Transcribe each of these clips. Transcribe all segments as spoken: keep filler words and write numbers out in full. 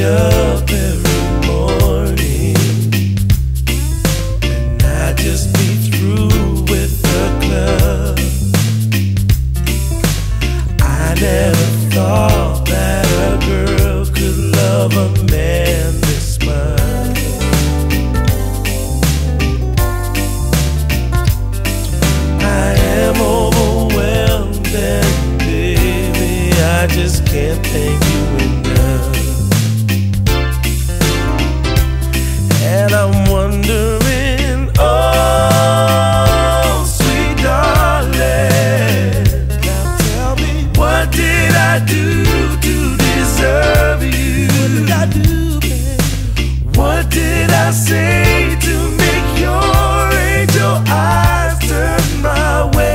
up every morning, and I just be through with the club. I never thought that a girl could love a man this much. I am overwhelmed and baby, I just can't thank you enough. And I'm wondering, oh sweet darling, now tell me, what did I do to deserve you? What did I do, babe? What did I say to make your angel eyes turn my way?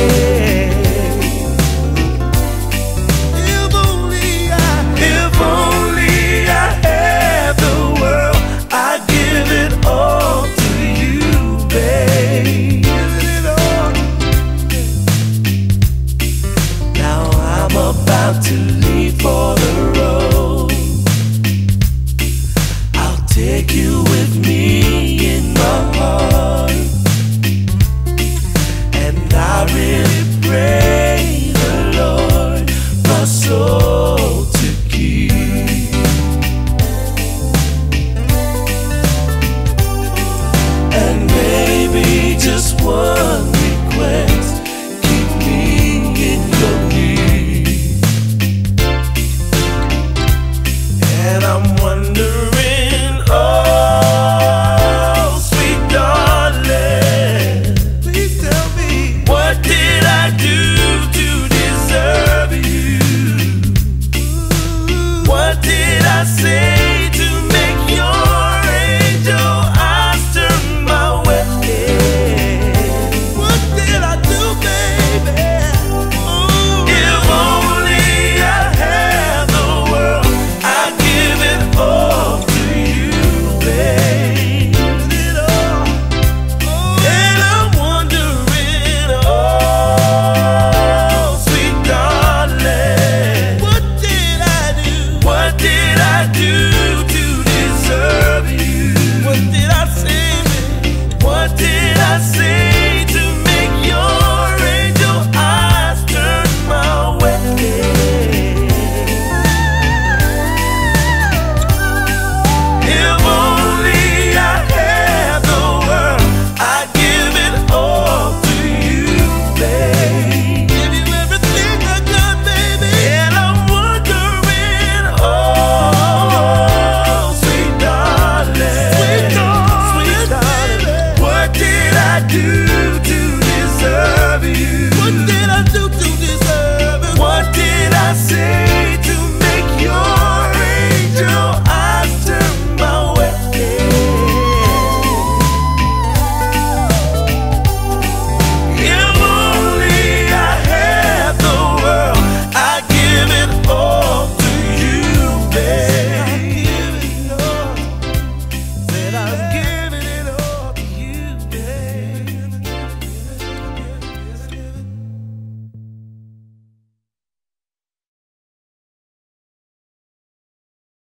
If only I, if only I had the world, I'd give it all to you, babe. Give it all. Now I'm about to